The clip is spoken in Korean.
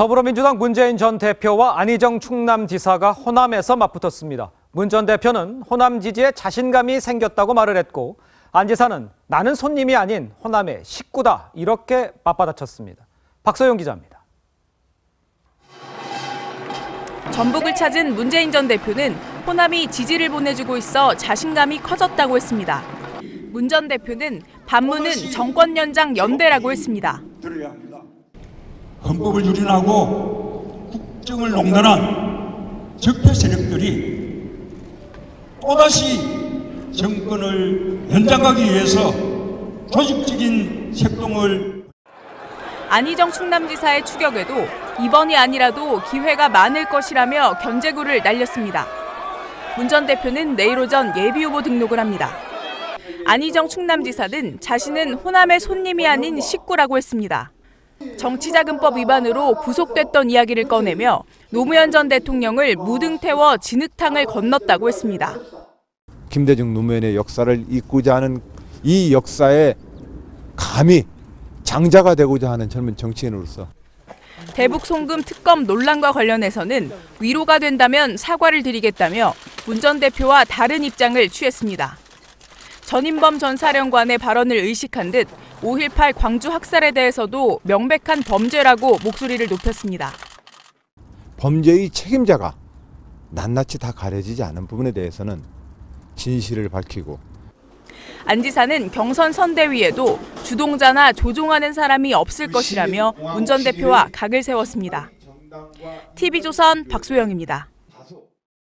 더불어민주당 문재인 전 대표와 안희정 충남지사가 호남에서 맞붙었습니다. 문 전 대표는 호남 지지에 자신감이 생겼다고 말을 했고 안 지사는 나는 손님이 아닌 호남의 식구다 이렇게 맞받아쳤습니다. 박소영 기자입니다. 전북을 찾은 문재인 전 대표는 호남이 지지를 보내주고 있어 자신감이 커졌다고 했습니다. 문 전 대표는 반문은 정권 연장 연대라고 했습니다. 헌법을 유린하고 국정을 농단한 적폐 세력들이 또다시 정권을 연장하기 위해서 조직적인策동을 안희정 충남지사의 추격에도 이번이 아니라도 기회가 많을 것이라며 견제구를 날렸습니다. 문 전 대표는 내일 오전 예비후보 등록을 합니다. 안희정 충남지사는 자신은 호남의 손님이 아닌 식구라고 했습니다. 정치자금법 위반으로 구속됐던 이야기를 꺼내며 노무현 전 대통령을 무등 태워 진흙탕을 건넜다고 했습니다. 김대중 노무현의 역사를 잇고자 하는 이 역사에 감히 장자가 되고자 하는 젊은 정치인으로서 대북 송금 특검 논란과 관련해서는 위로가 된다면 사과를 드리겠다며 문 전 대표와 다른 입장을 취했습니다. 전인범 전 사령관의 발언을 의식한 듯 5.18 광주 학살에 대해서도 명백한 범죄라고 목소리를 높였습니다. 범죄의 책임자가 낱낱이 다 가려지지 않은 부분에 대해서는 진실을 밝히고 안 지사는 경선 선대위에도 주동자나 조종하는 사람이 없을 것이라며 문 전 대표와 각을 세웠습니다. TV조선 박소영입니다.